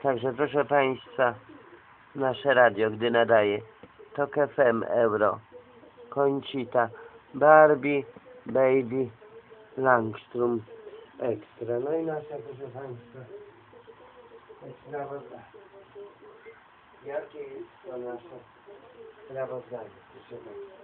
Także proszę Państwa, nasze radio, gdy nadaje, TOK FM, Euro, Conchita, Barbie, Baby, Langstrom, Ekstra. No i nasze, proszę Państwa, sprawozdanie. Jakie jest to nasze sprawozdanie, proszę Państwa?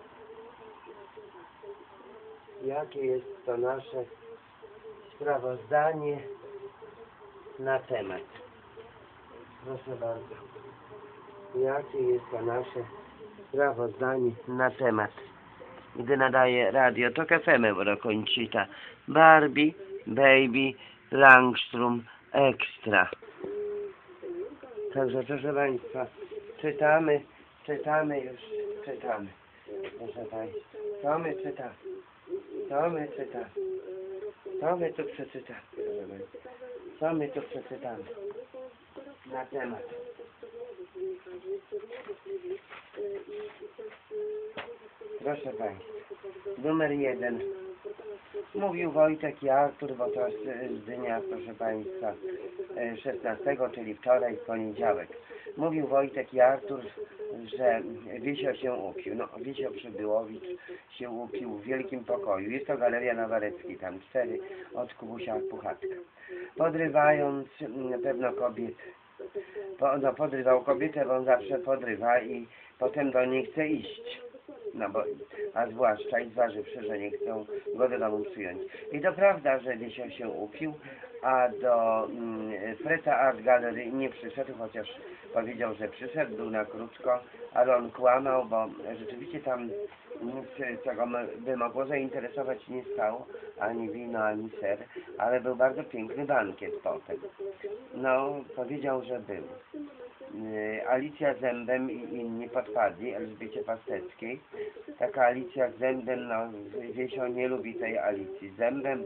Jakie jest to nasze sprawozdanie na temat? Proszę bardzo. Jakie jest to nasze sprawozdanie na temat? Gdy nadaje radio TOK FM, Euro, Conchita, Barbie, Baby, Langstrom, Ekstra. Także proszę Państwa, czytamy już, czytamy. Proszę Państwa, co my czytamy? Co my tu przeczytamy? Proszę Państwa, co my tu przeczytamy na temat? Proszę Państwa, numer 1. Mówił Wojtek i Artur, bo to z dnia, proszę Państwa, 16, czyli wczoraj, w poniedziałek. Mówił Wojtek i Artur, że Wisio się upił. No, Wisio Przybyłowicz się upił w wielkim pokoju. Jest to Galeria na Wareckiej, tam 4 od Kubusia Puchatka. Podrywając pewno kobietę. No, podrywał kobietę, bo on zawsze podrywa i potem do niej chce iść. No bo, a zwłaszcza i zważywszy, że nie chcą go do domu przyjąć. I to prawda, że Wisio się upił, a do Freta Art Gallery nie przyszedł, chociaż powiedział, że przyszedł, był na krótko, ale on kłamał, bo rzeczywiście tam nic, czego by mogło zainteresować, nie stało, ani wino, ani ser, ale był bardzo piękny bankiet potem. No, powiedział, że był. Alicja Zębem i inni podpadli, Elżbiecie Pasteckiej. Taka Alicja z Zębem, no Wiesio nie lubi tej Alicji z Zębem,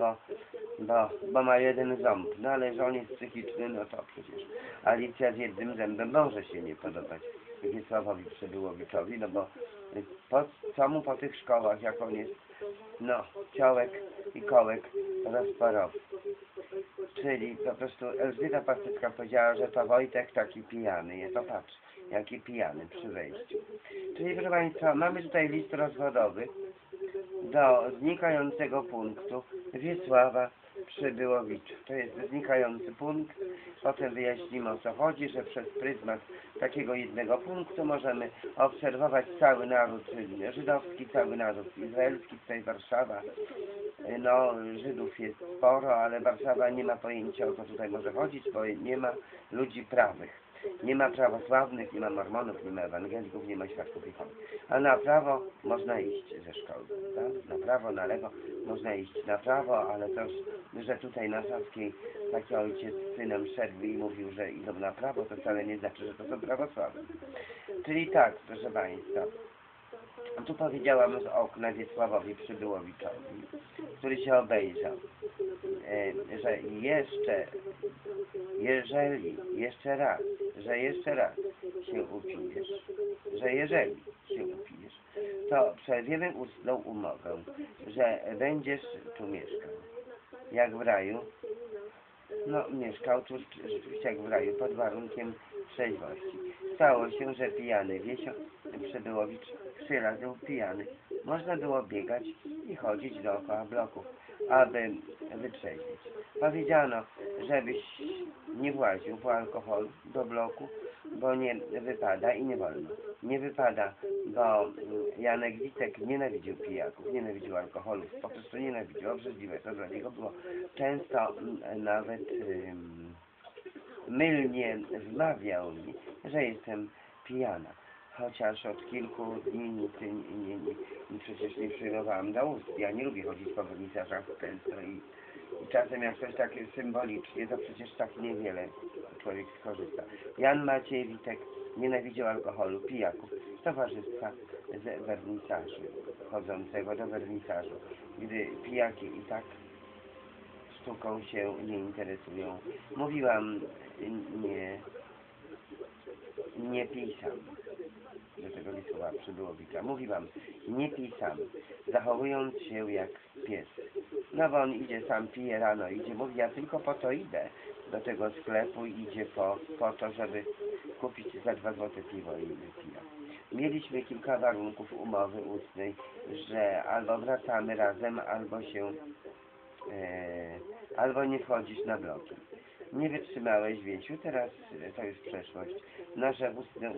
bo ma jeden ząb. No ale że on jest psychiczny, no to przecież Alicja z jednym zębem może się nie podobać Wiesławowi Przybyłowiczowi, no bo co mu po tych szkołach, jak on jest, no, ciołek i kołek rozporowy. Czyli po prostu Elżbieta Pastecka powiedziała, że to Wojtek taki pijany jest. To patrz, jaki pijany przy wejściu. Czyli proszę Państwa, mamy tutaj list rozwodowy do znikającego punktu Wiesława Przybyłowicza. To jest znikający punkt. Potem wyjaśnimy, o co chodzi, że przez pryzmat takiego jednego punktu możemy obserwować cały naród żydowski, cały naród izraelski, tutaj Warszawa. No, Żydów jest sporo, ale Warszawa nie ma pojęcia, o co tutaj może chodzić, bo nie ma ludzi prawych. Nie ma prawosławnych, nie ma mormonów, nie ma ewangelików, nie ma świadków Jehowy. A na prawo można iść ze szkoły, tak? Na prawo, na lewo można iść na prawo, ale to, że tutaj na Saskiej taki ojciec z synem szedł i mówił, że idą na prawo, to wcale nie znaczy, że to są prawosławni. Czyli tak, proszę Państwa, tu powiedziałam z okna Wiesławowi Przybyłowiczowi, który się obejrzał, że jeszcze raz się upijesz, że jeżeli się upijesz, to przerwiemy ustną umowę, że będziesz tu mieszkał, jak w raju. No, mieszkał tu rzeczywiście jak w raju, pod warunkiem trzeźwości. Stało się, że pijany Wiesio Przybyłowicz 3 razy był pijany. Można było biegać i chodzić dookoła bloków, aby wytrzeźwieć. Powiedziano, żebyś nie właził po alkoholu do bloku, bo nie wypada i nie wolno. Nie wypada, bo Janek Witek nienawidził pijaków, nienawidził alkoholu, po prostu nienawidził, obrzydliwe to dla niego było. Często nawet mylnie wmawiał mi, że jestem pijana. Chociaż od kilku dni przecież nie przyjmowałam do ust. Ja nie lubię chodzić po wernisażach często i czasem jak coś tak symbolicznie, to przecież tak niewiele człowiek skorzysta. Jan Maciej Witek nienawidził alkoholu, pijaków, z towarzystwa z wernisaży, chodzącego do wernisażu, gdy pijaki i tak sztuką się nie interesują. Mówiłam, nie pij sam. Do tego Wiesława Przybyłowicza. Mówiłam, nie pij sam, zachowując się jak pies. No bo on idzie sam, pije rano, idzie, mówi, ja tylko po to idę, do tego sklepu, idzie po to, żeby kupić za 2 zł piwo i wypija. Mieliśmy kilka warunków umowy ustnej, że albo wracamy razem, albo nie wchodzisz na bloki. Nie wytrzymałeś, Wiesiu, teraz to już przeszłość. Nasze ustne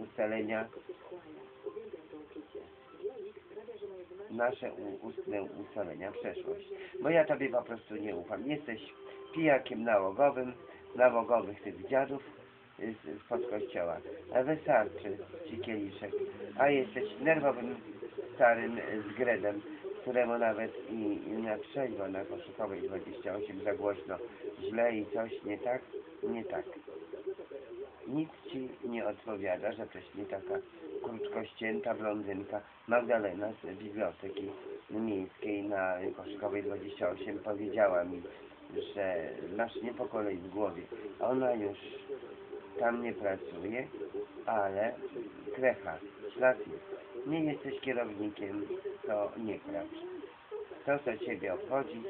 ustalenia przeszłość. Bo ja tobie po prostu nie ufam. Jesteś pijakiem nałogowych tych dziadów spod kościoła. A wystarczy ci kieliszek. A jesteś nerwowym starym zgredem, któremu nawet i na trzeźwo na Koszykowej 28 za głośno źle i coś nie tak, nie tak. Nic ci nie odpowiada, że wcześniej taka krótkościęta blondynka Magdalena z biblioteki miejskiej na Koszykowej 28 powiedziała mi, że masz nie po kolei w głowie. Ona już tam nie pracuje, ale krecha, ślad jest. Nie jesteś kierownikiem, to nie kracz. To, co ciebie obchodzi,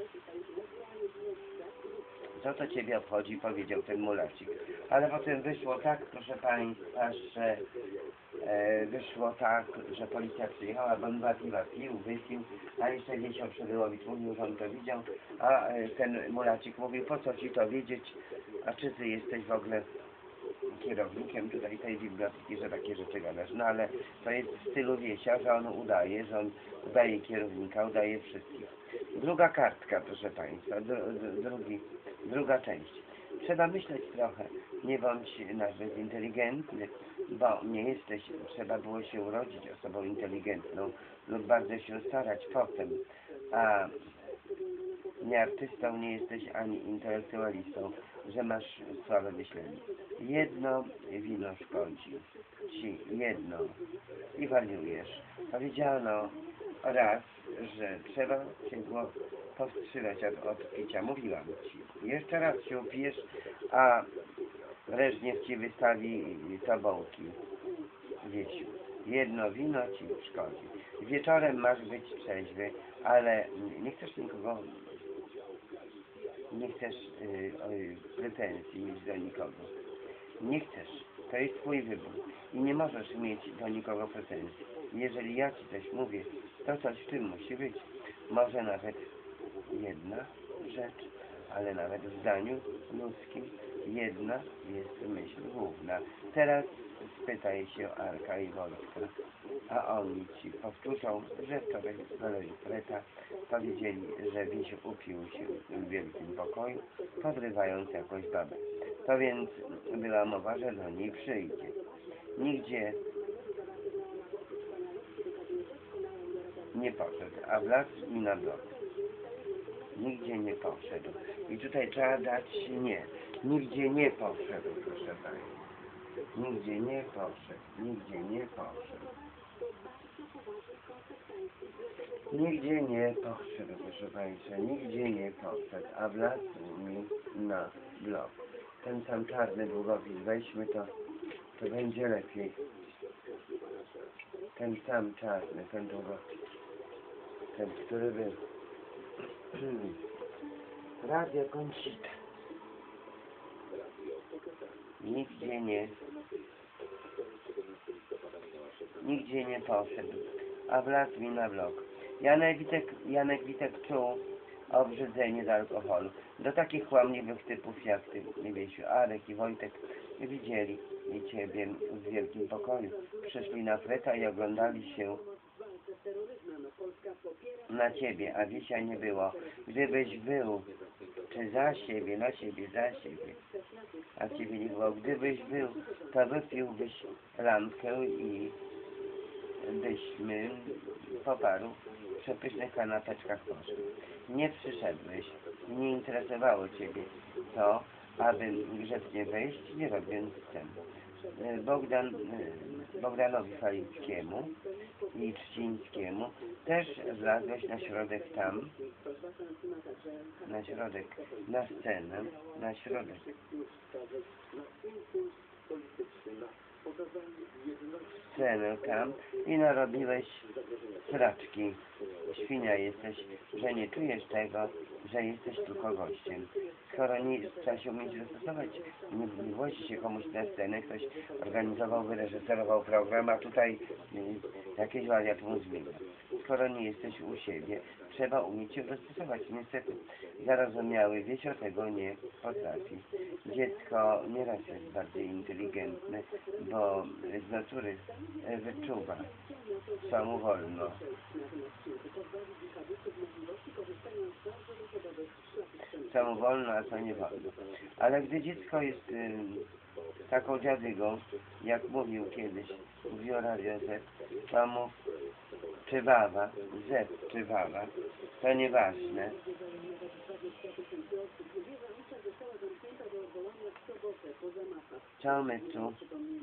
powiedział ten mulacik. Ale potem wyszło tak, proszę Państwa, że policja przyjechała, bo on pił, wypił, a jeszcze Wiesio Przybyłowicz mówił, że on to widział, a ten mulacik mówił, po co ci to wiedzieć, a czy ty jesteś w ogóle kierownikiem tutaj tej biblioteki, że takie rzeczy gadasz. No ale to jest w stylu Wiesia, że on udaje kierownika, udaje wszystkich. Druga kartka, proszę Państwa, druga część. Trzeba myśleć trochę, nie bądź nazbyt inteligentny, bo nie jesteś, trzeba było się urodzić osobą inteligentną lub bardzo się starać potem, a nie artystą nie jesteś ani intelektualistą, że masz słabe myślenie. Jedno wino szkodzi ci, jedno i wariujesz. Powiedziano raz, że trzeba się było powstrzymać od picia. Mówiłam ci. Jeszcze raz się upijesz, a Breżniew ci wystawi tobołki. Wiesiu. Jedno wino ci szkodzi. Wieczorem masz być trzeźwy, ale nie chcesz nikogo, nie chcesz pretensji mieć do nikogo. Nie chcesz. To jest twój wybór. I nie możesz mieć do nikogo pretensji. Jeżeli ja ci coś mówię, to coś w tym musi być. Może nawet jedna rzecz, ale nawet w zdaniu ludzkim jedna jest myśl główna. Teraz spytaj się Arka i Wojtka, a oni ci powtórzą, że wczoraj z kolei Preta powiedzieli, że Wiesiu upił się w wielkim pokoju, podrywając jakąś babę. To więc była mowa, że do niej przyjdzie. Nigdzie nie poszedł, a wlazł mi na blok. Nigdzie nie poszedł. I tutaj trzeba dać nie. Nigdzie nie poszedł, proszę Państwa. Nigdzie nie poszedł. Nigdzie nie poszedł. Nigdzie nie poszedł, proszę Państwa. Nigdzie nie poszedł, a wlazł mi na blok. Ten sam czarny długopis, weźmy to będzie lepiej. Ten sam czarny, ten długopis. Ten, który był. Radio Conchita. Nigdzie nie poszedł, a wlazł mi na blok. Janek Witek czuł obrzydzenie do alkoholu. Do takich kłamliwych typów jak ty, Wiesiu, Arek i Wojtek widzieli i ciebie w wielkim pokoju. Przyszli na Preta i oglądali się na ciebie, a Wiesia nie było. Gdybyś był, czy za siebie, na siebie, za siebie, a ciebie nie było. Gdybyś był, to wypiłbyś lampkę i byśmy po paru przepysznych kanapeczkach poszli. Nie przyszedłeś, nie interesowało ciebie to, aby grzecznie wejść, nie robiąc scen. Bogdanowi Falickiemu i Trzcińskiemu też wlazłeś na środek tam, na scenę, na środek. Scenę tam i narobiłeś sraczki. Świnia jesteś, że nie czujesz tego, że jesteś tylko gościem. skoro nie trzeba się umieć dostosować, nie wozi się komuś na scenę, ktoś organizował, wyreżyserował program, a tutaj jakieś wariat mu zmienia. Skoro nie jesteś u siebie, trzeba umieć się dostosować. Niestety, zarozumiały Wiesio tego nie potrafi. Dziecko nieraz jest bardziej inteligentne, bo z natury wyczuwa, co mu wolno. Co mu wolno, a co nie wolno. Ale gdy dziecko jest taką dziadygą, jak mówił kiedyś, mówił Radio Z, to mu czy wawa, Z czy wawa, to nieważne. Co my tu?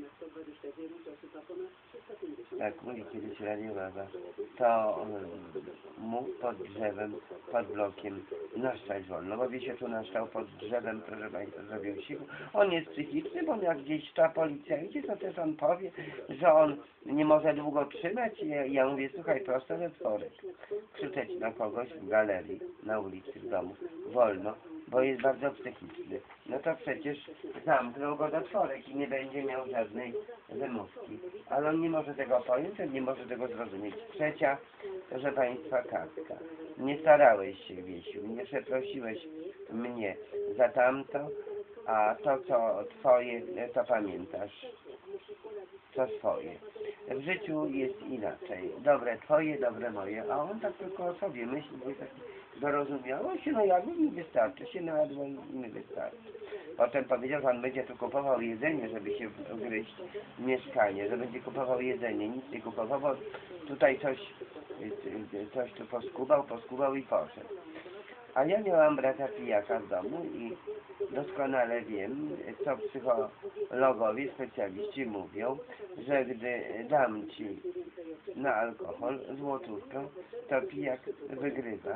Tak mówi kiedyś Radio Wawa. To mu pod drzewem, pod blokiem naszczać wolno, bo wie się tu naszczał pod drzewem, proszę Państwa, zrobił siku. On jest psychiczny, bo jak gdzieś ta policja idzie, to też on powie, że on nie może długo trzymać. Ja mówię, słuchaj, prosto we otworek. Krzyczeć na kogoś w galerii, na ulicy, w domu wolno, bo jest bardzo psychiczny. No to przecież zamknął go do czworek i nie będzie miał żadnej wymówki. Ale on nie może tego pojąć, on nie może tego zrozumieć. Trzecia, proszę Państwa, kartka. Nie starałeś się, Wiesiu, nie przeprosiłeś mnie za tamto, a to, co Twoje, to pamiętasz, co swoje. W życiu jest inaczej. Dobre Twoje, dobre moje, a on tak tylko o sobie myśli, bo tak dorozumiało się, no jakby mi wystarczy, się najadło i mi wystarczy. Potem powiedział, że on będzie tu kupował jedzenie, żeby się wgryźć w mieszkanie, że będzie kupował jedzenie, nic nie kupował, bo tutaj coś tu poskubał i poszedł. A ja miałam brata pijaka w domu i doskonale wiem, co psychologowie, specjaliści mówią, że gdy dam Ci na alkohol złotówkę, to pijak wygrywa,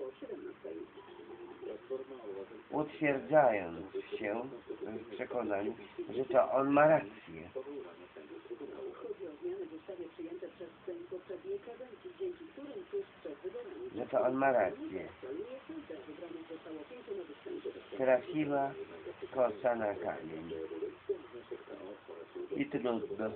utwierdzając się w przekonaniu, że to on ma rację. Że to on ma rację. Trafiła kosa na kamień. I trudno.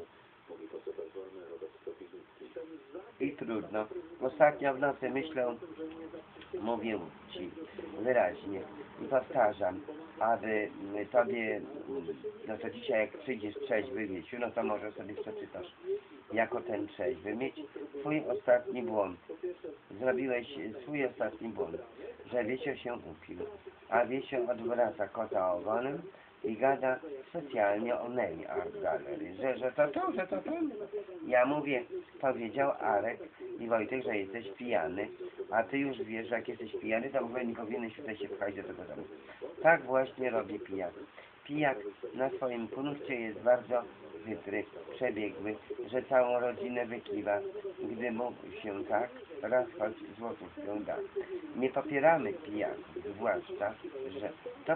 I trudno. Ostatnio w nocy myślę, mówię Ci wyraźnie i powtarzam, aby Tobie, no to dzisiaj jak przyjdziesz trzeźwy, Wiesiu, no to może sobie przeczytasz jako ten trzeźwy, mieć Twój ostatni błąd. Zrobiłeś swój ostatni błąd, że Wiesio się upił, a Wiesio odwraca kota ogonem i gada specjalnie o Nelly Art Gallery, że to. Ja mówię, powiedział Arek i Wojtek, że jesteś pijany, a Ty już wiesz, że jak jesteś pijany, to w ogóle nie powinieneś tutaj się pchać do tego domu. Tak właśnie robi pijak. Pijak na swoim punkcie jest bardzo chytry, przebiegły, że całą rodzinę wykiwa, gdy mu się tak raz choć złotówkę da. Nie popieramy pijaków, zwłaszcza, że to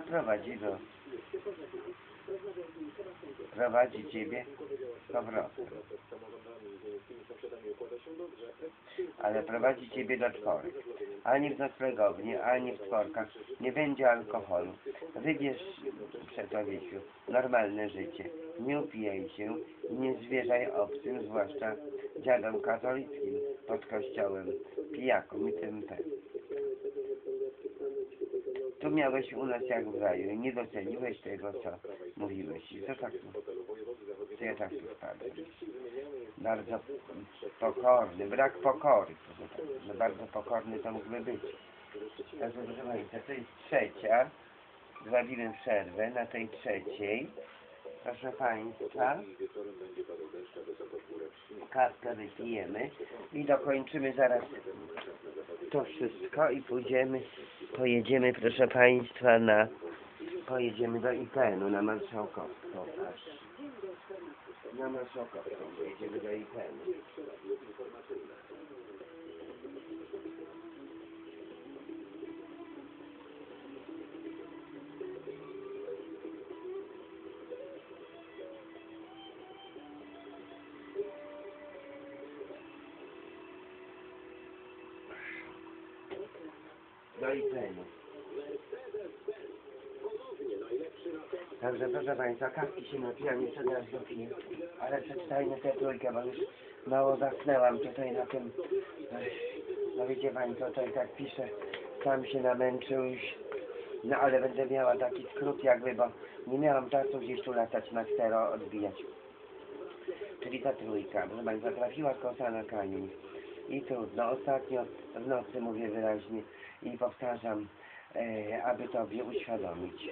prowadzi Ciebie z powrotem. Ale prowadzi Ciebie do czworek. Ani w noclegowni, ani w czworkach nie będzie alkoholu. Wybierz przeto, Wiesiu, normalne życie. Nie upijaj się, nie zwierzaj obcym, zwłaszcza dziadom katolickim pod kościołem, pijakom i tym. Tu miałeś u nas jak w raju i nie doceniłeś tego, co mówiłeś. I to tak, to ja tak tu wpadłem. Bardzo pokorny, brak pokory. No bardzo pokorny to mógłby być. Także proszę Państwa, to jest trzecia. Zrobimy przerwę na tej trzeciej. Proszę Państwa, kawkę wypijemy i dokończymy zaraz to wszystko i pojedziemy, proszę Państwa, pojedziemy do IPN-u na Marszałkowską. Na Marszałkowską pojedziemy do IPN-u. Do IPN-u. Także proszę Państwa, kawki się napijam, jeszcze teraz dopiję. Ale przeczytajmy tę trójkę, bo już mało zasnęłam tutaj na tym. No wiecie Państwo, to i tak piszę, sam się namęczył już. No ale będę miała taki skrót jakby, bo nie miałam czasu gdzieś tu latać na ksero odbijać. Czyli ta trójka, proszę Państwa, trafiła kosa na kamień. I trudno, ostatnio w nocy mówię wyraźnie i powtarzam, aby Tobie uświadomić,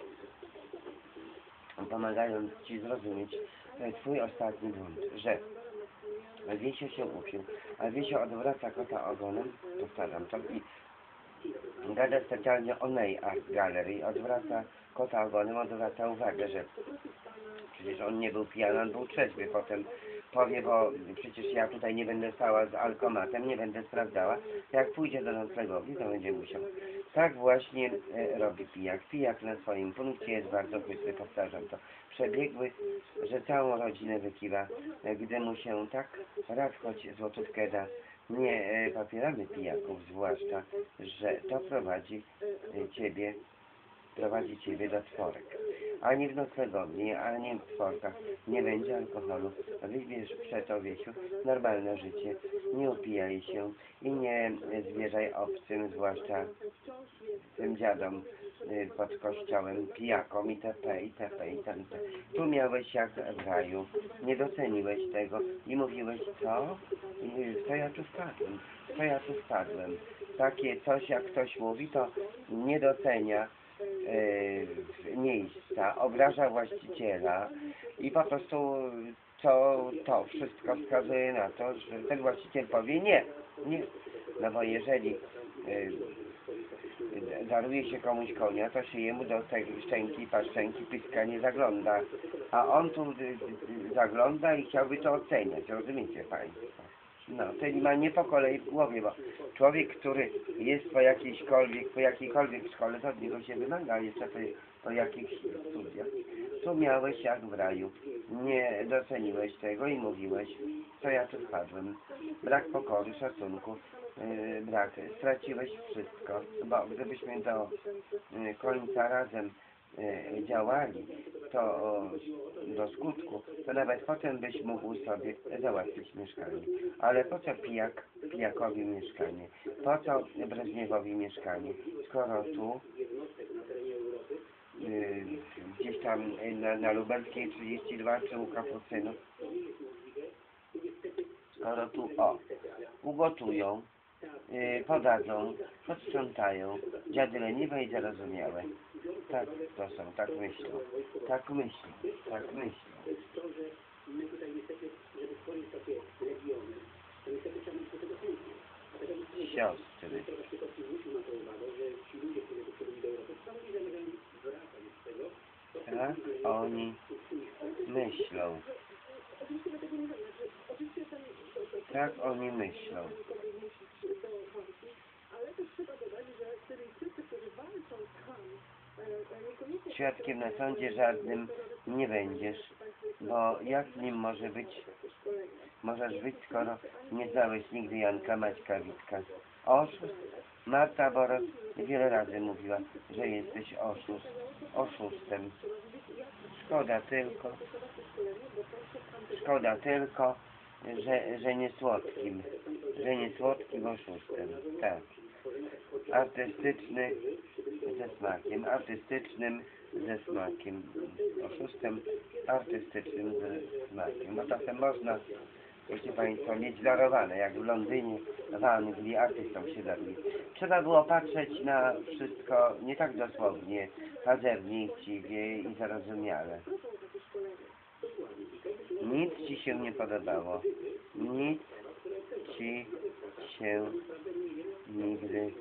pomagając Ci zrozumieć Twój ostatni błąd, że Wiesio się upił, a Wiesio odwraca kota ogonem, powtarzam to i gada specjalnie o Nei Art Gallery, odwraca kota ogonem, odwraca uwagę, że przecież on nie był pijany, on był trzeźwy, potem powie, bo przecież ja tutaj nie będę stała z alkomatem, nie będę sprawdzała, jak pójdzie do noclegowni, to będzie musiał. Tak właśnie robi pijak. Pijak na swoim punkcie jest bardzo chwytry, powtarzam to. Przebiegły, że całą rodzinę wykiwa, gdy mu się tak raz choć złotówkę da. Nie popieramy pijaków, zwłaszcza, że to prowadzi Ciebie do tworek. Ani w noclegowni, ani w tworkach nie będzie alkoholu. Wybierz przeto, Wiesiu, normalne życie. Nie upijaj się i nie zwierzaj obcym, zwłaszcza tym dziadom pod kościołem, pijakom itp. itp. itp. Tu miałeś jak w raju. Nie doceniłeś tego i mówiłeś, co ja tu wpadłem? Co ja tu wpadłem? Takie coś, jak ktoś mówi, to nie docenia miejsca, obraża właściciela i po prostu to wszystko wskazuje na to, że ten właściciel powie nie. No bo jeżeli daruje się komuś konia, to się jemu do tej szczęki, paszczęki, pyska nie zagląda, a on tu zagląda i chciałby to oceniać, rozumiecie Państwo? No, czyli ma nie po kolei w głowie, bo człowiek, który jest po jakiejkolwiek szkole, to od niego się wymaga, jeszcze po jakichś studiach. Tu miałeś jak w raju. Nie doceniłeś tego i mówiłeś, co ja tu wpadłem. Brak pokory, szacunku, straciłeś wszystko, bo gdybyśmy do końca razem działali, to do skutku, to nawet potem byś mógł sobie załatwić mieszkanie. Ale po co pijakowi mieszkanie? Po co Breżniewowi mieszkanie? Skoro tu gdzieś tam na Lubelskiej 32 czy u Kapucynów, skoro tu ugotują, podadzą, posprzątają, dziady leniwe i zarozumiałe. Tak to są, tak myślą. Siostry. Tak oni myślą. Tak oni myślą. Świadkiem na sądzie żadnym nie będziesz, bo jak nim możesz być, skoro nie znałeś nigdy Janka, Maćka, Witka. Oszust? Marta Boros wiele razy mówiła, że jesteś oszustem. Szkoda tylko, że nie słodkim oszustem. Tak. Artystycznym ze smakiem. Oszustem artystycznym ze smakiem. Bo czasem można, wiecie Państwo, mieć darowane, jak w Londynie, w Anglii, artystom się daruje. Trzeba było patrzeć na wszystko nie tak dosłownie, pazernie i chciwie i zarozumiale. Nic Ci się nie podobało. Nic Ci się nigdy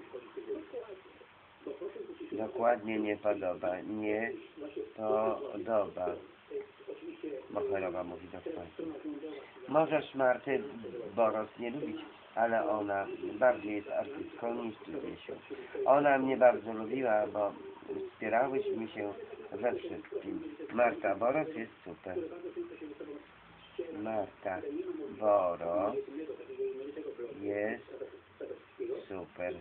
dokładnie nie podoba. Nie podoba. Bocherowa mówi dokładnie. Możesz Marty Boros nie lubić, ale ona bardziej jest artystką niż Ty, Wiesiu. Ona mnie bardzo lubiła, bo wspierałyśmy się we wszystkim. Marta Boros jest super. Marta Boros jest super.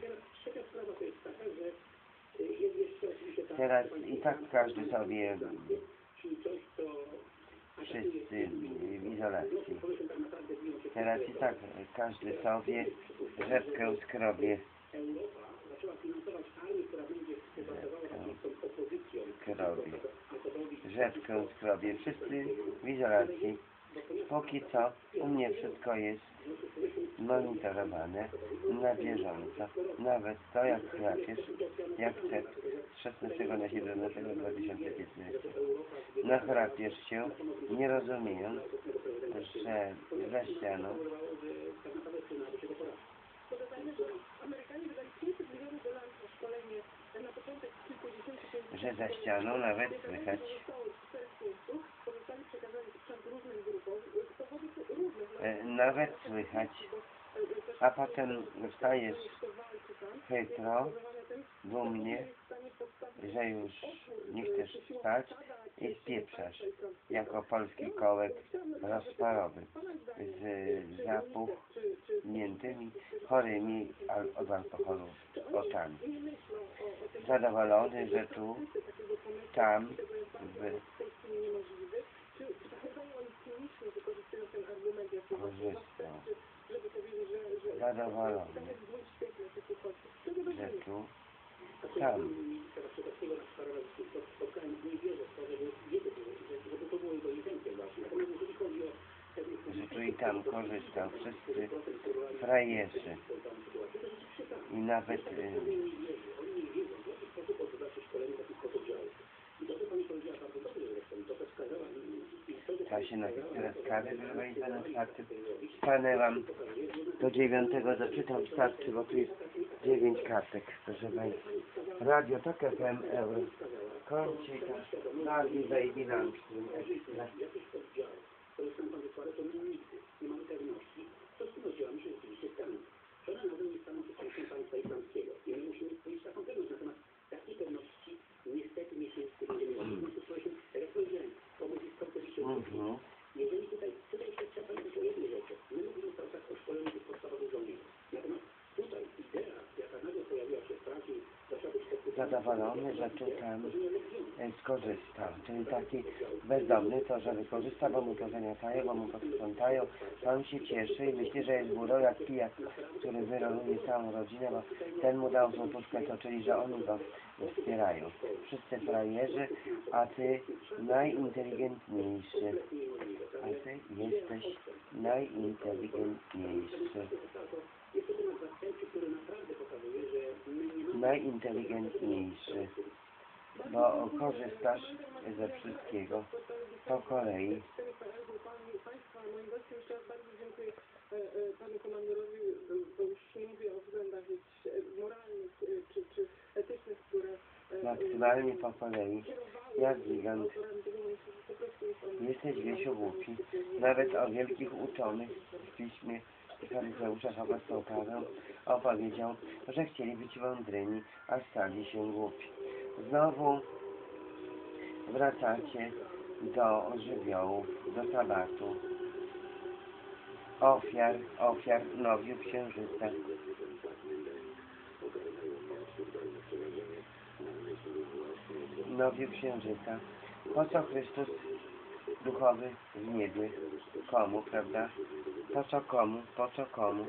Teraz i tak każdy sobie Wszyscy w izolacji. Teraz i tak każdy sobie rzepkę skrobie. Rzepkę skrobie. Wszyscy w izolacji. Póki co u mnie wszystko jest monitorowane na bieżąco. Nawet to jak chrapiesz, jak chcesz, z 16 na 17 2015. Nachrapiesz się, nie rozumiejąc, że za ścianą nawet słychać a potem wstajesz chytro, dumnie, że już nie chcesz spać i spieprzasz jako polski kołek rozparowy z zapuchniętymi, chorymi od alkoholu oczami. Zadowolony, że tu, tam, korzystał. Zadowolony, że tu, tam. Że tu i tam korzystał. Wszyscy frajerzy. I nawet trzeba się napić teraz kawy, żeby wejść na otwartym. Stanęłam do 9, doczytam starczy, bo tu jest 9 kartek, proszę Państwa. Radio Tok FM Euro. Kącika, Nagi, Baby Lampstream, Extra. Zadowolony, że tu tam skorzystał. Czyli taki bezdomny to, że wykorzysta, bo mu to zamiatają, bo mu to sprzątają, to on się cieszy i myśli, że jest górą jak pijak, który wyroluje całą rodzinę, bo ten mu dał złotówkę, to czyli, że oni go wspierają. Wszyscy frajerzy, a ty najinteligentniejszy. A ty jesteś najinteligentniejszy. Najinteligentniejszy, bo korzystasz ze wszystkiego po kolei. Panu komandorowi, bo już mówię o względach moralnych czy etycznych, które maksymalnie po kolei, jak gigant. Jesteś, Wiesiu, głupi. Nawet o wielkich uczonych w piśmie faryzeuszach obecną kawę opowiedział, że chcieli być mądrymi, a stali się głupi. Znowu wracacie do żywiołów, do sabatu, ofiar nowiu księżyca. Nowiu księżyca. Po co Chrystus duchowy w niebie? Komu, prawda? Po co komu? Po co komu?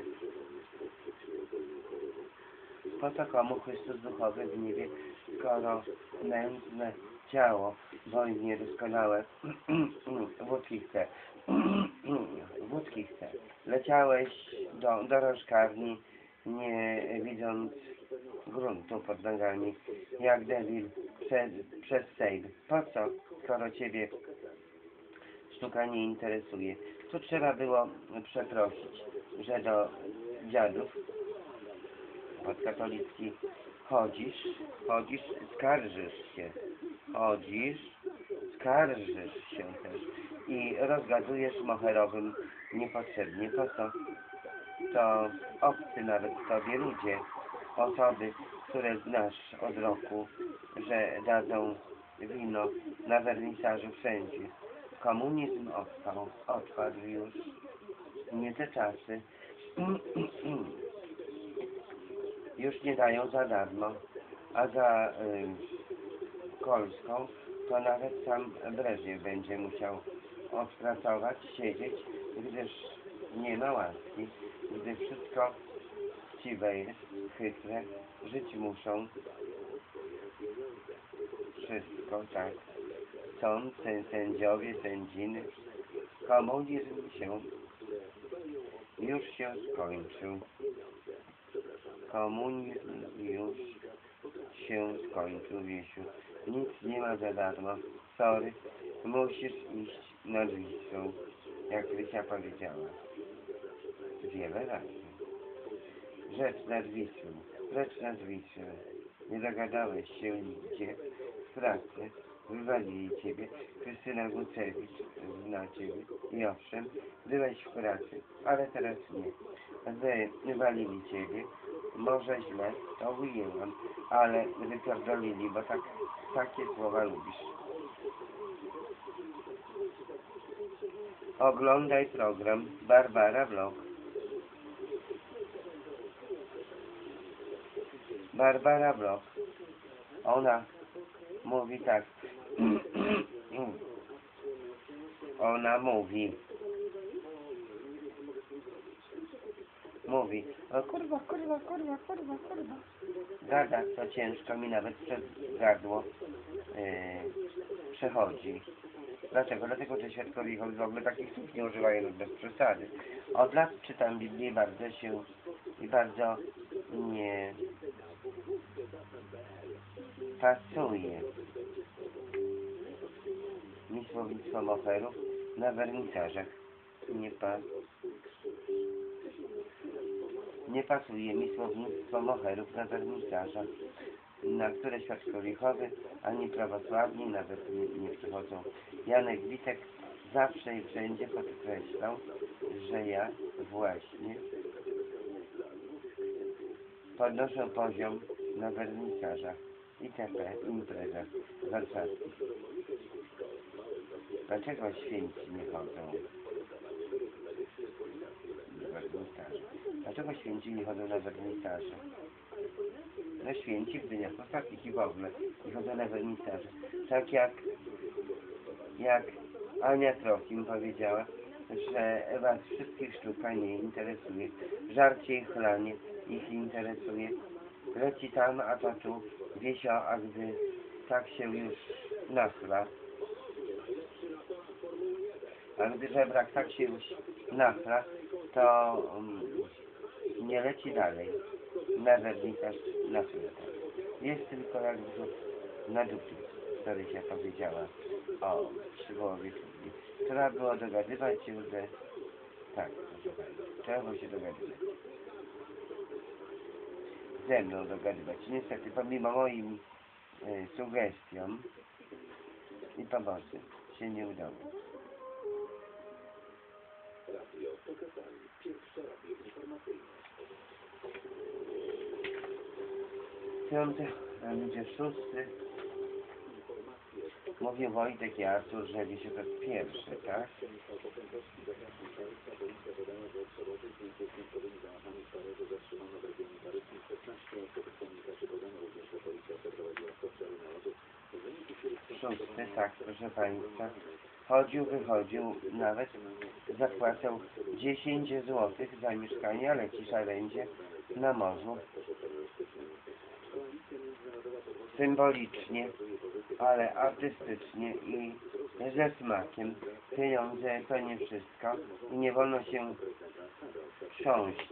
Po co komu Chrystus duchowy w niebie, skoro nędzne ciało, bądź niedoskonałe, wódki chce. Leciałeś do dorożkarni, nie widząc gruntu pod nogami, jak debil przez sejm. Po co, skoro ciebie sztuka nie interesuje? Tu trzeba było przeprosić, że do dziadów pod katolicki chodzisz, skarżysz się też i rozgadujesz moherowym niepotrzebnie. Po co? To obcy nawet tobie ludzie, osoby, które znasz od roku, że dadzą wino na wernisażu wszędzie. Komunizm odpadł już, nie te czasy. Już nie dają za darmo, a za kolską to nawet sam Breżniew będzie musiał odpracować, siedzieć, gdyż nie ma łaski, gdy wszystko chciwe jest, chytre, żyć muszą, wszystko, tak. Sąd, sędziowie, sędziny, komunizm się już się skończył. Komunizm już się skończył, Wiesiu. Nic nie ma za darmo. Sorry, musisz iść nad Wisłą, jak Krysia powiedziała. Wiele razy. Rzecz nad Wisłą, rzecz nad Wisłą. Nie dogadałeś się nigdzie w pracy, wywalili ciebie. Krystyna Gucewicz zna ciebie i owszem, byłeś w pracy, ale teraz nie. Wywalili ciebie, może źle, to ujęłam, ale wypierdolili, bo takie słowa lubisz. Oglądaj program Barbara Vlog. Barbara Vlog. Ona mówi tak. Ona mówi. O kurwa. Gada, to ciężko mi nawet przez gardło przechodzi. Dlaczego? Dlatego, że świadkowie Jehowy w ogóle takich słów nie używają bez przesady. Od lat czytam Biblię i bardzo nie pasuje mi słownictwo moherów na wernisażach. Nie pasuje mi słownictwo moherów na wernisażach, na które świadkowie Jehowy ani prawosławni nawet nie przychodzą. Janek Witek zawsze i wszędzie podkreślał, że ja właśnie podnoszę poziom na wernisażach itp. Imprezach warszawskich. Dlaczego święci nie chodzą na wernisaże? Dlaczego święci nie chodzą na wernisaże? No święci w dniach ostatnich i w ogóle nie chodzą na wernisaże. Tak jak Ania Trochim powiedziała, że was wszystkich sztuka nie interesuje. Żarcie i chlanie ich interesuje. Leci tam, a to tu, Wiesio, a gdy tak się już nachla, a gdy żebrak tak się już nachla, to nie leci dalej na wernisaż na cmentarz. Jest tylko jak wrzut na dupie, który się powiedziała o przywołowie Biblii. Trzeba było dogadywać się, że tak, proszę Państwa, trzeba było się dogadywać. Ze mną dogadywać. Niestety, pomimo moim sugestiom i pomocy się nie udało. Piąty, a będzie szósty. Mówił Wojtek i Artur, że Wiesiu to jest pierwszy, tak? Szósty, tak, proszę Państwa. Wychodził, nawet zapłacał 10 zł za mieszkanie, ale cisza będzie na morzu. Symbolicznie, ale artystycznie i ze smakiem. Pieniądze to nie wszystko i nie wolno się trząść.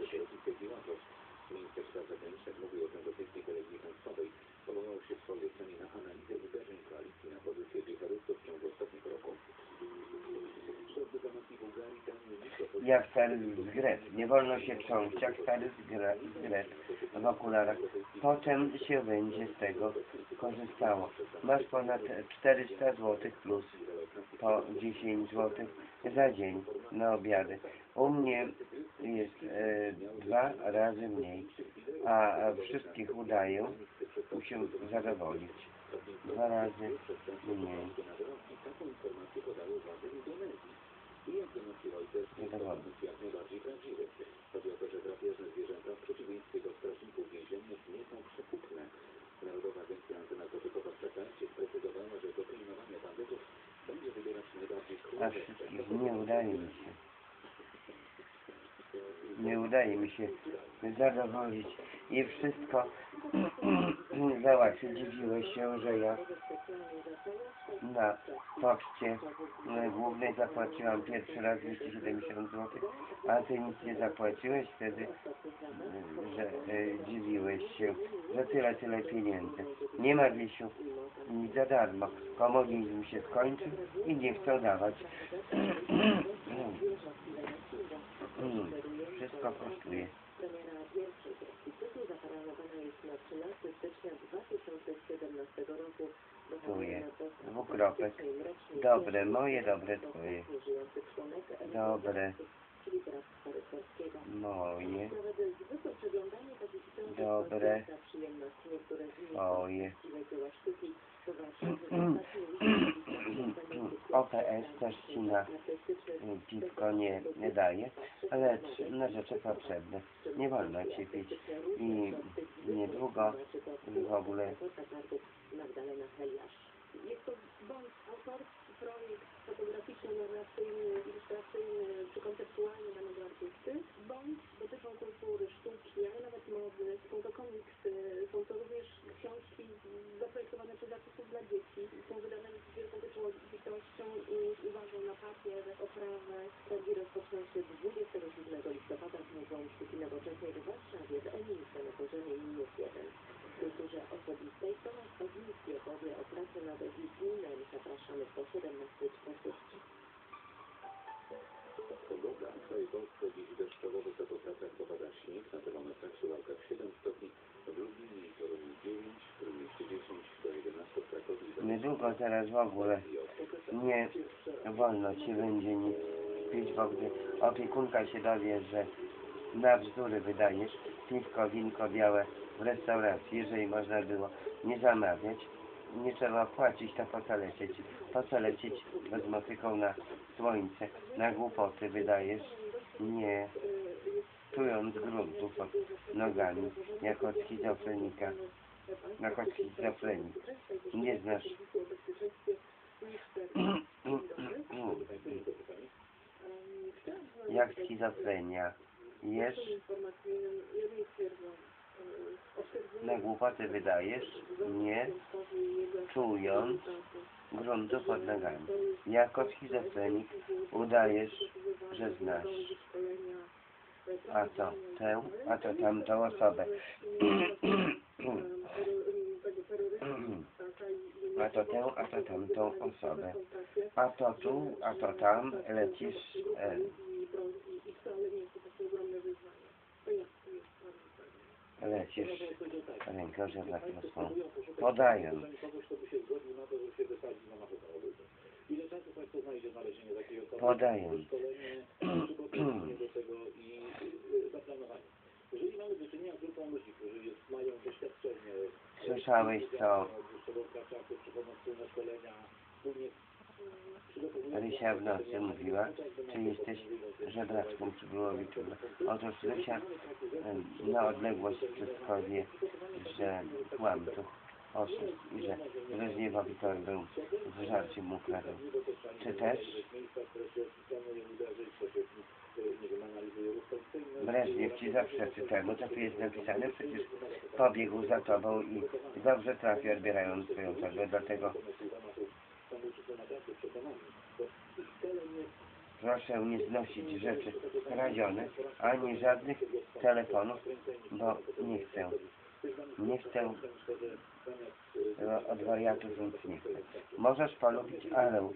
Jak stary zgret. Nie wolno się trząść jak stary zgret w okularach. Potem się będzie z tego korzystało. Masz ponad 400 zł plus po 10 zł za dzień na obiady. U mnie jest 2 razy mniej, a wszystkich udaję się zadowolić. 2 razy mniej. Zadowolić. Chodzi o to, że drapieżne zwierzęta w przeciwieństwie do strażników więziennych nie są przekupne. Narodowa Agencja Antynarkotykowa w Przekarcie sprecyzowała, że do pilnowania nas wszystkich. Nie udaje mi się. Nie udaje mi się zadowolić i wszystko załatwić. Dziwiłeś się, że ja na poczcie głównej zapłaciłam pierwszy raz 270 zł, a ty nic nie zapłaciłeś wtedy, że dziwiłeś się, że tyle pieniędzy. Nie ma, Wiesiu, nic za darmo. Komunizm się skończył i nie chcą dawać. Wszystko kosztuje. Tu jest dwukropek. Dobre, moje, dobre, twoje. Dobre. Moje. Dobre. Twoje. OPS też ci na piwko nie daje, ale na rzeczy potrzebne. Nie wolno ci pić i niedługo w ogóle Jest to bądź autor, projekt fotograficzny, narracyjny, ilustracyjny czy konceptualny danego artysty, bądź dotyczą kultury, sztuki, ale nawet mody, są to komiksy, są to również książki zaprojektowane przez artystów dla dzieci, są wydane z wielką pieczołowitością i uważą na papier, oprawę. Targi rozpoczną się 27 listopada w Muzeum Sztuki Nowoczesnej w Warszawie w Emilce na poziomie -1. W kulturze osobistej Tomasz Ogiński opowie o pracy nad Wiedźminem. Zapraszamy po 17:40. Pogoda. W całej Polsce dziś deszczowo, wysoko w Tatrach popada śnieg, na termometrach w Suwałkach 7 stopni, w Lublinie i Toruniu 9, w Trójmieście 10 do 11 w Krakowie. niedługo teraz w ogóle nie wolno ci będzie nic pić, bo gdy opiekunka się dowie, że na bzdury wydajesz piwko, winko białe w restauracji, jeżeli można było nie zamawiać, nie trzeba płacić, to po co lecieć? Po co lecieć bez motyką na słońce, na głupoty wydajesz? Nie, czując gruntu pod nogami, jak od schizofrenika, jak od schizofrenik. Nie znasz jak schizofrenia. Jesz, na głupoty wydajesz, nie czując gruntu pod nogami. Jako schizofrenik udajesz, że znasz. A to tę, a to tamtą osobę. A to tę, a to tamtą osobę. A to tu, a to tam lecisz. Lecisz ręką żelazną, podając. Podając. Słyszałeś, co Rysia w nocy mówiła? Czy jesteś żebraczką Przybylowiczu? Otóż Rysia na odległość wszystko wie, że kłamców, oszust i że Breżniewowi torbę z żarciem mu kradł. Czy też Breżniew ci zaprzeczy temu, co tu jest napisane? Przecież pobiegł za tobą i dobrze trafi, odbierając swoją torbę. Dlatego proszę nie znosić rzeczy kradzionych, ani żadnych telefonów, bo nie chcę. Nie chcę od wariatów nic nie chcę. Możesz polubić, ale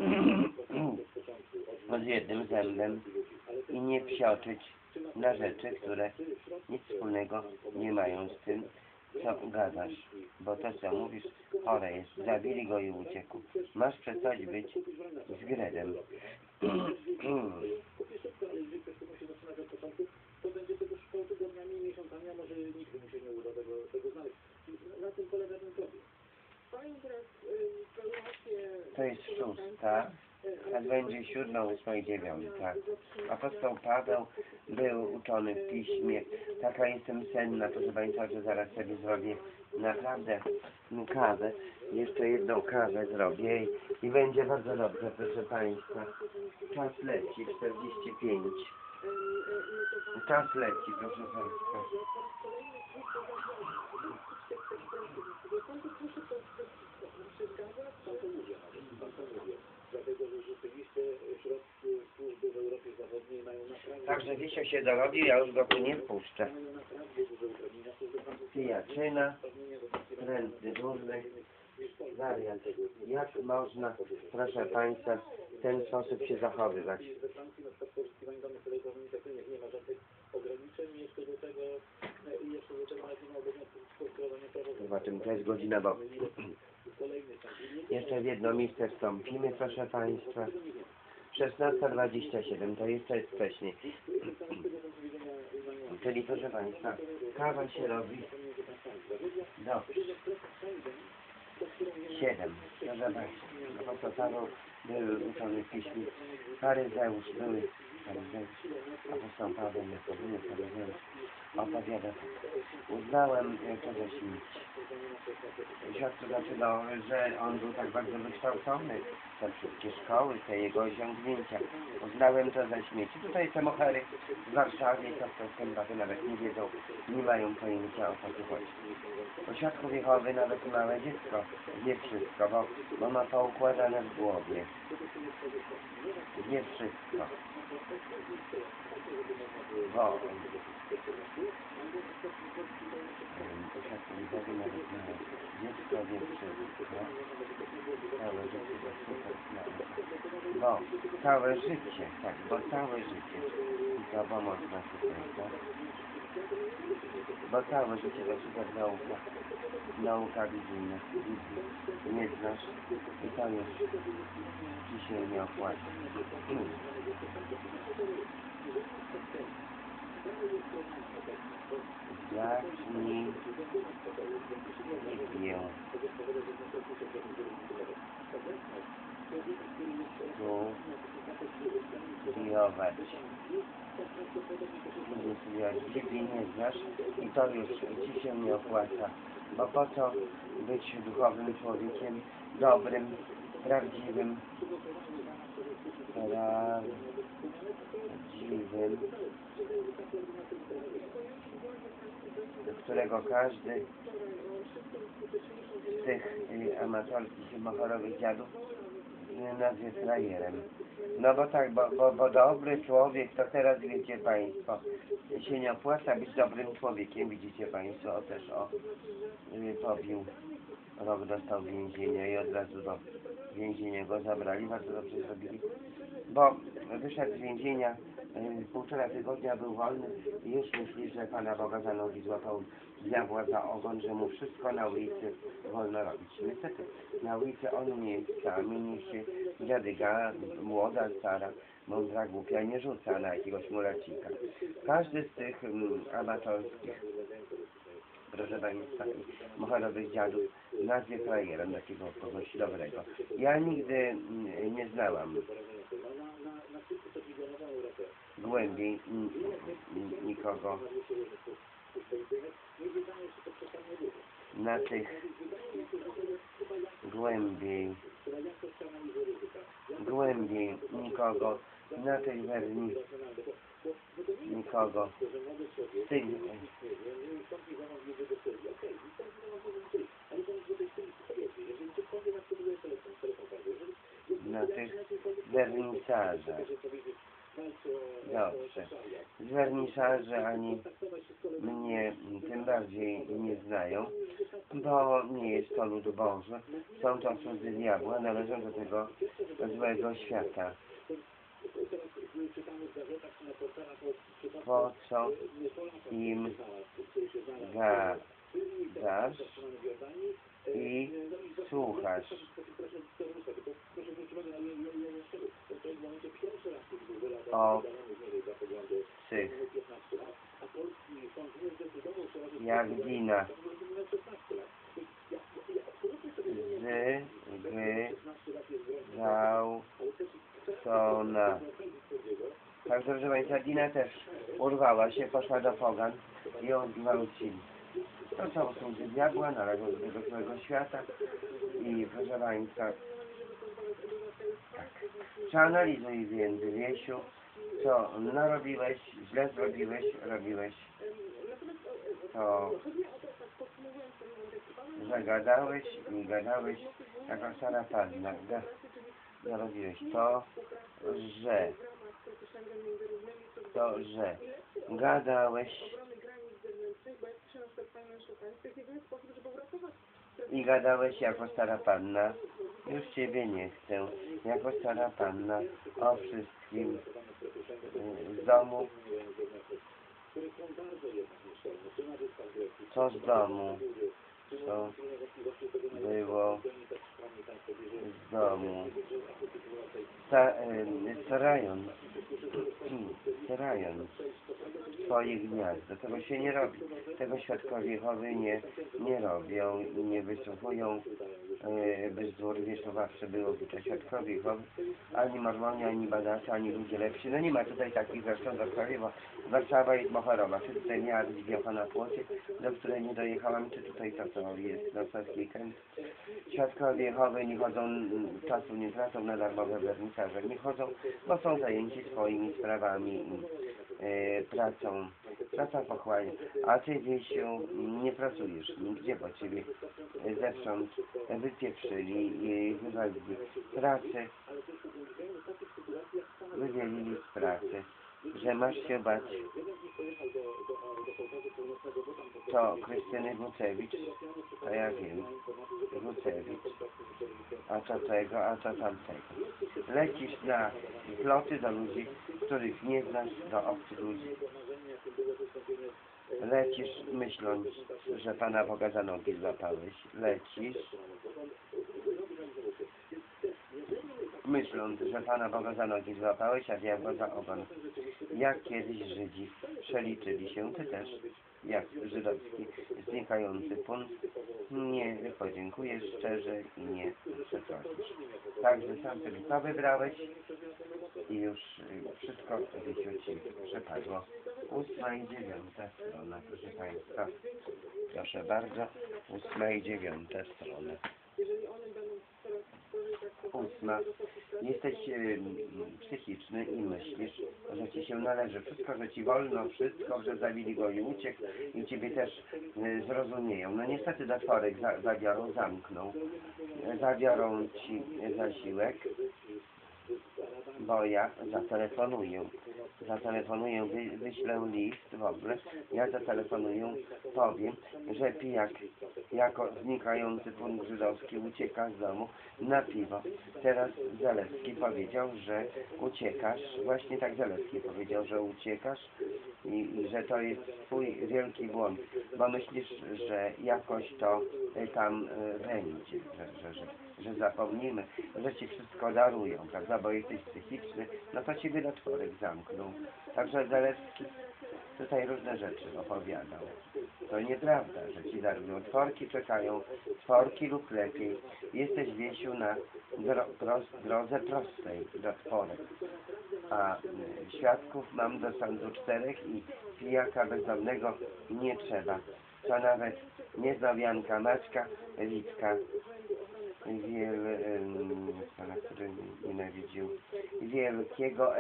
z jednym zębem i nie psioczyć na rzeczy, które nic wspólnego nie mają z tym, co gadasz. Bo to, co mówisz, chore jest. Zabili go i uciekł. Masz przestać być z Gredem. To jest 6. Adwentowa. będzie 7, 8 i 9. Apostoł Paweł był uczony w piśmie. Taka jestem senna, proszę Państwa, że zaraz sobie zrobię naprawdę kawę. Jeszcze jedną kawę zrobię i będzie bardzo dobrze, proszę Państwa. Czas leci, 45. Czas leci, proszę Państwa. Dlatego, że rzeczywiście środki służby w Europie Zachodniej mają naprawdę... Także Wisio się dorobił, ja już go tu nie wpuszczę. Pijaczyna, trętny durny, wariant. Jak można, proszę Państwa, w ten sposób się zachowywać? We Francji na przykład pozyskiwanie danych telekomunikacyjnych nie ma żadnych ograniczeń i jeszcze do tego nawet nie ma obowiązku skierowania prawa. Zobaczymy, to jest godzina, bo jeszcze w jedno miejsce wstąpimy, proszę Państwa. 16:27, to jeszcze jest wcześniej. Czyli proszę Państwa, kawa się robi do 7. Proszę Państwa, apostoł Paweł był uczony w piśmie. Faryzeusz były, apostoł Paweł jako były faryzeusz opowiada. Uznałem to za śmierć. Siostro zaczynał, że on był tak bardzo wykształcony, te wszystkie szkoły, te jego osiągnięcia. Uznałem to za śmieć. Tutaj te mohery w Warszawie, to w Kębawy nawet nie wiedzą, nie mają pojęcia o co tu chodzi. O świadku Jehowy nawet małe dziecko wie wszystko, bo ma poukładane w głowie. Wie wszystko. Bo świadku Jehowy nawet małe dziecko wie wszystko. Całe życie do super bo całe życie, tak, bo całe życie. I to bo można tutaj, tak? Bo całe życie to super nauka biblijna. Nie znasz i to już ci się nie opłaca. Zacznij Biblię studiować. Biblii nie znasz i to już ci się nie opłaca. Bo po co być duchowym człowiekiem, dobrym, prawdziwym, do którego każdy z tych amatorskich i mochorowych dziadów nazwie frajerem. No bo tak, bo dobry człowiek, to teraz wiecie Państwo, się nie opłaca być dobrym człowiekiem, widzicie Państwo, o też pobił, rok dostał więzienia i od razu do więzienia go zabrali, bardzo dobrze zrobili, bo wyszedł z więzienia, 1,5 tygodnia był wolny i już myśli, że Pana Boga za nogi złapał, diabła za ogon, że mu wszystko na ulicy wolno robić. Niestety, na ulicy on nie jest sam, niech się dziadyga, młoda, stara, mądra, głupia nie rzuca na jakiegoś mulacika. Każdy z tych amatorskich, proszę Państwa, moherowych dziadów nazwie frajerem takiego kogoś dobrego. Ja nigdy nie znałam głębiej nikogo na tych głębiej nikogo na tej wersji nikogo z tych na tych wernisarzach. Dobrze. Wernisaże ani mnie tym bardziej nie znają, bo nie jest to lud Boży. Są to cudzy diabła, należą do tego złego świata. Po co im gadasz i słuchasz obcych jak wina to na... Także, proszę Państwa, Dina też urwała się, poszła do pogan i ją gwałcili. To są słudzy diabła, należą do tego złego świata i proszę Państwa, tak. Przeanalizuj więc, Wiesiu, co narobiłeś, źle zrobiłeś, robiłeś to, że gadałeś i gadałeś jako stara panna. Narobiłeś to, że gadałeś i gadałeś jako stara panna. Już Ciebie nie chcę, jako stara panna, o wszystkim z domu, co z domu, co było z domu, starając swoje gniazdo. Tego się nie robi. Tego świadkowie Jehowy nie robią i nie wysłuchują bzdur. Wiesz, to zawsze było tutaj świadkowie Jehowy. Ani mormoni, ani badacze, ani ludzie lepsi. No nie ma tutaj takich zresztą w Warszawie, bo Warszawa jest mochorowa. Czy tutaj miała być wiocha na płocie, do której nie dojechałam, czy tutaj to, co jest na Saskiej Kręg. Świadkowie Jehowy nie chodzą, czasu nie tracą na darmowe wernisaże. Nie chodzą, bo są zajęci swoimi sprawami i pracą. Praca pochłania. A Ty, Wiesiu, nie pracujesz nigdzie, bo Ciebie zewsząd wypieprzyli i wywalili z pracy. Wydzielili z pracy, że masz się bać. To Krystyny Gucewicz, to ja wiem, Gucewicz, a to tego, a to tamtego. Lecisz na ploty do ludzi, których nie znasz, do obcych ludzi. Lecisz myśląc, że Pana Boga za nogi złapałeś. Lecisz myśląc, że Pana Boga za nogi złapałeś, a diabła za ogon. Jak kiedyś Żydzi przeliczyli się, Ty też, jak żydowski znikający punkt, nie podziękujesz szczerze i nie przeprosisz. Także sam sobie to wybrałeś i już wszystko Wiesiu Ci przepadło. 8. i 9. strona, proszę Państwa. Proszę bardzo, 8. i 9. strona. 8. Jesteś psychiczny i myślisz, że Ci się należy wszystko, że Ci wolno wszystko, że zabili go i uciekł i Ciebie też zrozumieją. No niestety do czworek zabiorą, zamkną, zabiorą Ci zasiłek, bo ja zatelefonuję, wyślę list w ogóle, ja zatelefonuję, powiem, że pijak jako znikający punkt żydowski ucieka z domu na piwo. Teraz Zalewski powiedział, że uciekasz, właśnie tak Zalewski powiedział, że uciekasz i że to jest twój wielki błąd, bo myślisz, że jakoś to tam będzie, że zapomnimy, że Ci wszystko darują, prawda, bo jesteś psychiczny, no to Ciebie do czworek zamknął. Także Zalewski tutaj różne rzeczy opowiadał. To nieprawda, że Ci darują. Czworki czekają, czworki lub lepiej. Jesteś, Wiesiu, na drodze prostej do czworek. A świadków mam do sądu 4 i pijaka bezdomnego nie trzeba. To nawet nie znał Janka Maćka, Wicka, pana, który nienawidził, wielkiego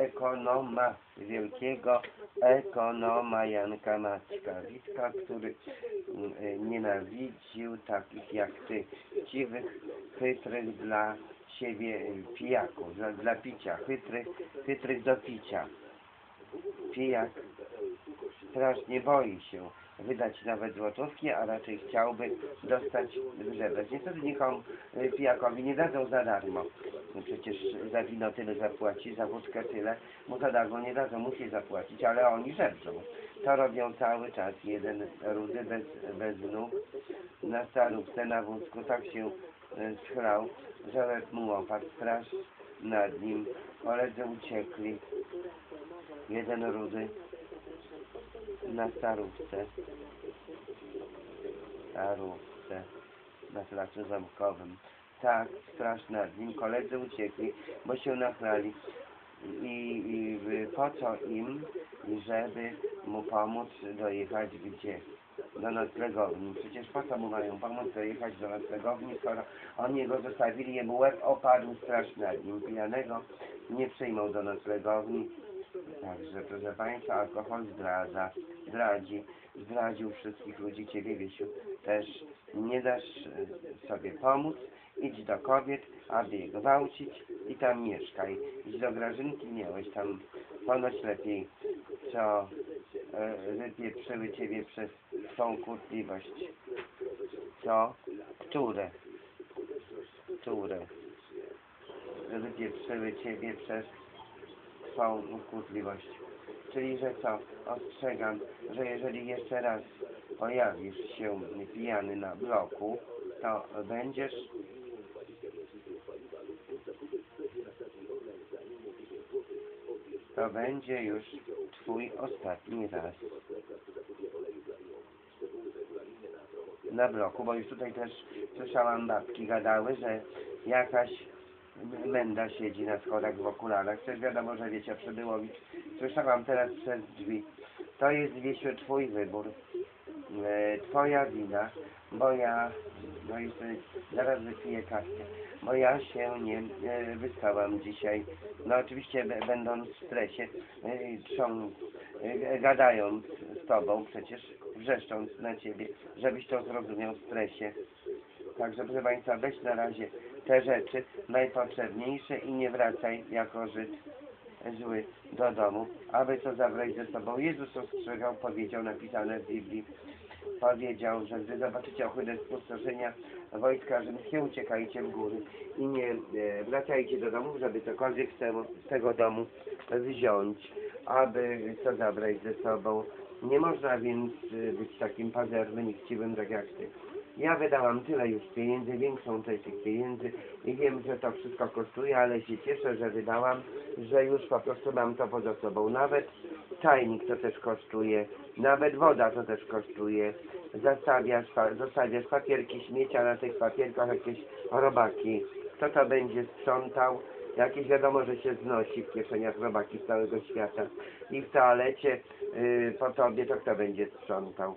ekonoma Janka Maćka, Wicka, który nienawidził takich jak Ty, chciwych, chytrych dla siebie pijaków, dla picia, chytrych do picia. Pijak strasznie boi się wydać nawet złotówki, a raczej chciałby dostać grzebec. Niestety nikomu pijakowi nie dadzą za darmo. Przecież za wino tyle zapłaci, za wódkę tyle, mu za darmo nie dadzą, musi zapłacić, ale oni żebrzą. To robią cały czas. Jeden rudy bez nóg na starówce, na wózku, tak się schlał, że łeb mu opadł, straż nad nim, koledzy uciekli. Jeden rudy na starówce, na placu Zamkowym. Tak, straż nad nim, koledzy uciekli, bo się nachlali. I po co im, żeby mu pomóc dojechać gdzie? Do noclegowni. Przecież po co mu mają pomóc dojechać do noclegowni, skoro oni go zostawili, jemu łeb opadł strasznie nad nim, pijanego nie przyjmą do noclegowni. Także, proszę Państwa, alkohol zdradził wszystkich ludzi. Ciebie, Wiesiu, też nie dasz sobie pomóc. Idź do kobiet, aby je gwałcić i tam mieszkaj. Idź do Grażynki, miałeś tam ponoć lepiej, co wypieprzyły Ciebie przez tą kłótliwość. Co? Które wypieprzyły Ciebie przez Twą kłótliwość. Czyli, że co? Ostrzegam, że jeżeli jeszcze raz pojawisz się pijany na bloku, to będzie już Twój ostatni raz na bloku, bo już tutaj też słyszałam, babki gadały, że jakaś menda siedzi na schodach w okularach. Też wiadomo, że Wiesia Przybyłowicz. Słyszałam teraz przez drzwi. To jest, Wiesiu, Twój wybór. Twoja wina, bo ja, no i zaraz wypiję kawkę, bo ja się nie wyspałam dzisiaj. No oczywiście będąc w stresie, gadając z Tobą, przecież wrzeszcząc na Ciebie, żebyś to zrozumiał w stresie. Także, proszę Państwa, weź na razie te rzeczy najpotrzebniejsze i nie wracaj jako Żyd zły do domu, aby to zabrać ze sobą. Jezus ostrzegał, powiedział, napisane w Biblii, powiedział, że gdy zobaczycie ohydne spustoszenia wojska rzymskie, uciekajcie w góry i nie wracajcie do domu, żeby cokolwiek z tego domu wziąć, aby to zabrać ze sobą. Nie można więc być takim pazernym i chciwym, tak jak Ty. Ja wydałam tyle już pieniędzy, większą część tych pieniędzy i wiem, że to wszystko kosztuje, ale się cieszę, że wydałam, że już po prostu mam to poza sobą. Nawet czajnik to też kosztuje, nawet woda to też kosztuje. Zostawiasz papierki, śmiecia, na tych papierkach jakieś robaki. Kto to będzie sprzątał? Jakieś wiadomo, że się znosi w kieszeniach robaki z całego świata. I w toalecie po Tobie to kto będzie sprzątał?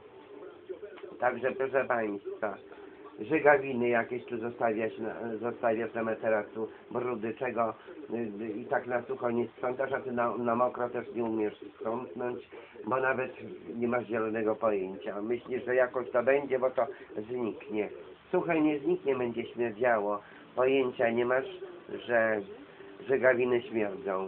Także, proszę Państwa, żegawiny jakieś tu zostawiasz na materacu, brudy, czego i tak na sucho nie sprzątasz, a Ty na mokro też nie umiesz sprzątnąć, bo nawet nie masz zielonego pojęcia. Myślisz, że jakoś to będzie, bo to zniknie. Suche nie zniknie, będzie śmierdziało. Pojęcia nie masz, że żegawiny śmierdzą.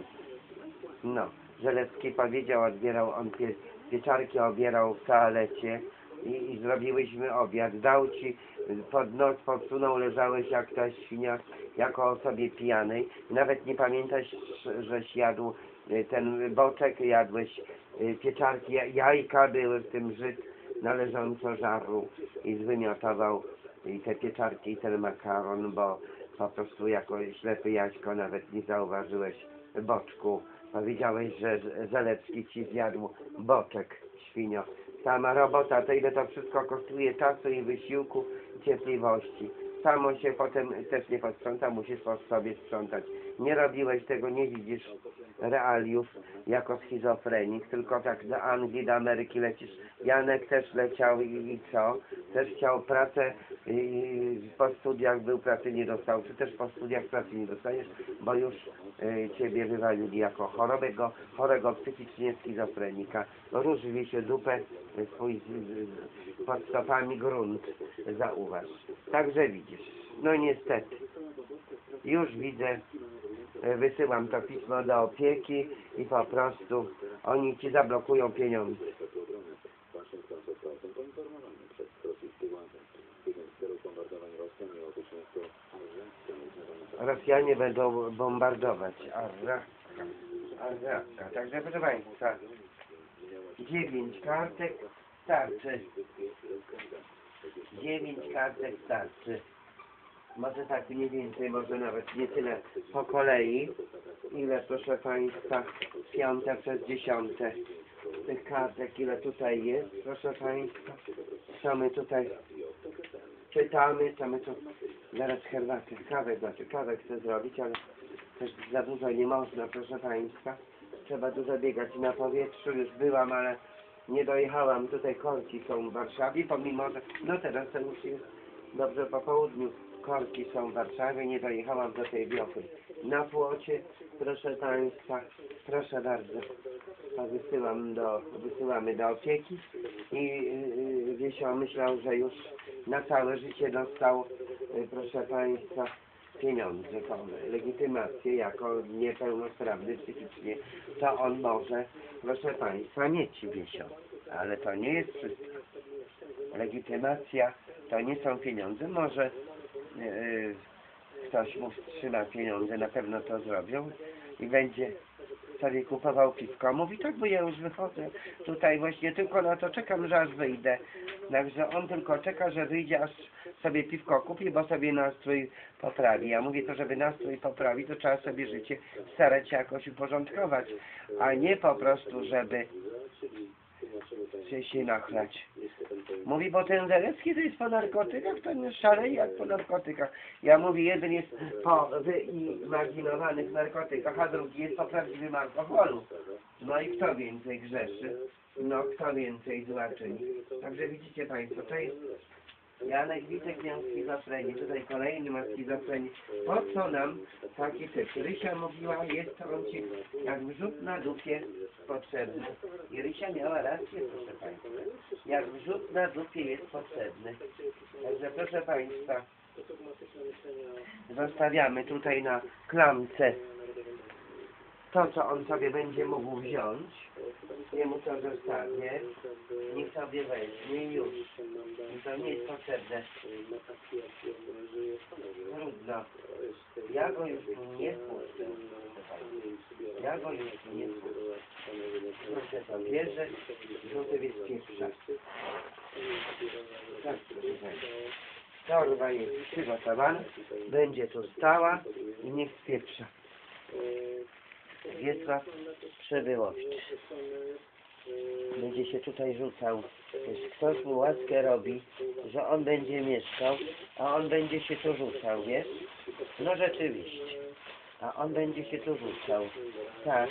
No, Żelewski powiedział, on pieczarki obierał w toalecie i zrobiłyśmy obiad. Dał Ci pod nos, podsunął, leżałeś jak ta świnia, jako osobie pijanej. Nawet nie pamiętasz, żeś jadł ten boczek, jadłeś pieczarki, jajka były w tym Żyd należąco żarł i zwymiotował i te pieczarki i ten makaron, bo po prostu jako ślepy Jaśko nawet nie zauważyłeś boczku. Powiedziałeś, że Żelewski Ci zjadł boczek, świnio. Sama robota, to ile to wszystko kosztuje czasu i wysiłku i cierpliwości. Samo się potem też nie posprząta, musisz po sobie sprzątać. Nie robiłeś tego, nie widzisz realiów jako schizofrenik, tylko tak do Anglii, do Ameryki lecisz. Janek też leciał i co? Też chciał pracę, po studiach był, pracy nie dostał, czy też po studiach pracy nie dostaniesz, bo już Ciebie wywalili jako chorego psychicznie schizofrenika. Różwi się dupę swój pod stopami grunt, zauważ. Także widzisz, no niestety, już widzę, wysyłam to pismo do opieki i po prostu oni Ci zablokują pieniądze. Waszyngton został poinformowany przez rosyjskie władze. Jeden z celów bombardowań Rosjan miało być miasto Arraka. Rosjanie będą bombardować Arraka. Także, proszę Państwa, 9 kartek starczy. 9 kartek starczy. Może tak mniej więcej, może nawet nie tyle po kolei, ile, proszę Państwa, 5 przez 10 tych kartek, ile tutaj jest, proszę Państwa, co my tutaj czytamy, co my tu, zaraz herbatę, kawę chcę zrobić, ale Też za dużo nie można, proszę Państwa. Trzeba dużo biegać na powietrzu. Już byłam, ale nie dojechałam. Tutaj korki są w Warszawie, pomimo że... No teraz to już jest dobrze po południu. Korki są w Warszawie, nie dojechałam do tej wiochy. Na płocie, proszę Państwa, proszę bardzo. To wysyłamy do opieki i Wiesio myślał, że już na całe życie dostał, proszę Państwa, pieniądze, legitymację jako niepełnosprawny psychicznie, to on może, proszę Państwa, mieć Wiesio. Ale to nie jest wszystko. Legitymacja to nie są pieniądze. Może ktoś mu wstrzyma pieniądze, na pewno to zrobią i będzie sobie kupował piwko. Mówi, tak, bo ja już wychodzę. Tutaj właśnie tylko na to czekam, że aż wyjdę. Także on tylko czeka, że wyjdzie, aż sobie piwko kupi, bo sobie nastrój poprawi. Ja mówię, to żeby nastrój poprawić, to trzeba sobie życie starać się jakoś uporządkować, a nie po prostu, żeby się nachlać. Mówi, bo ten Zelecki to jest po narkotykach, to nie szaleje jak po narkotykach. Ja mówię, jeden jest po wyimaginowanych narkotykach, a drugi jest po prawdziwym alkoholu. No i kto więcej grzeszy? No kto więcej zła czyni? Także widzicie Państwo, to jest Janek Witek miał schizofrenię, tutaj kolejny ma schizofrenię. Po co nam taki typ? Rysia mówiła, jest on ci jak wrzut na dupie potrzebny. I Rysia miała rację, proszę Państwa. Jak wrzut na dupie jest potrzebny. Także proszę Państwa, zostawiamy tutaj na klamce to, co on sobie będzie mógł wziąć. Jemu to zostanie. Niech sobie weźmie i już. I to nie jest potrzebne. Trudno. Ja go już nie puszczę. Ja go już nie puszczę. Proszę to bierze, żółty jest pierwsza. Tak, proszę Państwa. Torba jest przygotowana. Będzie tu stała i niech spieprza. Wiesław Przybyłowicz. Będzie się tutaj rzucał. Wiesz, ktoś mu łaskę robi, że on będzie mieszkał, a on będzie się tu rzucał, wiesz? No rzeczywiście. A on będzie się tu rzucał. Tak.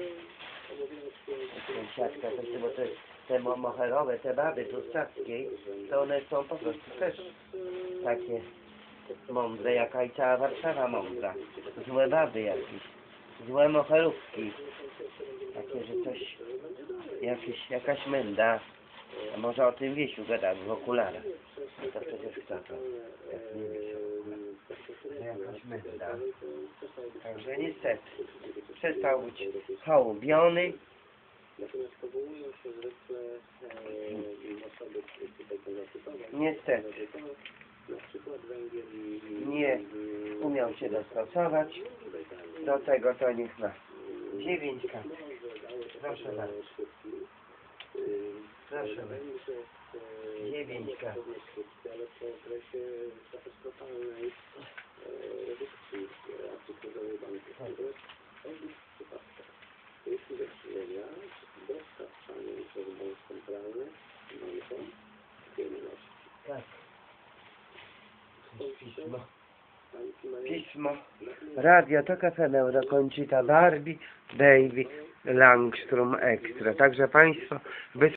Sąsiadka, bo te moherowe, te baby tu z Stawskiej, to one są po prostu też takie mądre, jaka i cała Warszawa mądra. Złe baby jakieś. Złe moherówki. Takie, że coś, jakaś menda. A może o tym Wiesiu gadać w okularach. To przecież kto to? Jak nie Wiesiu. Że jakaś menda. Także niestety. Przestał być hołubiony. Niestety. Nie umiał się dostosować. Do tego to niech ma 9 kat. Proszę bardzo. Proszę bardzo. 9 kat. Tak. Pismo. Pismo. Radio to Cafe Euro Conchita Barbie Baby Langstrom Extra. Także Państwo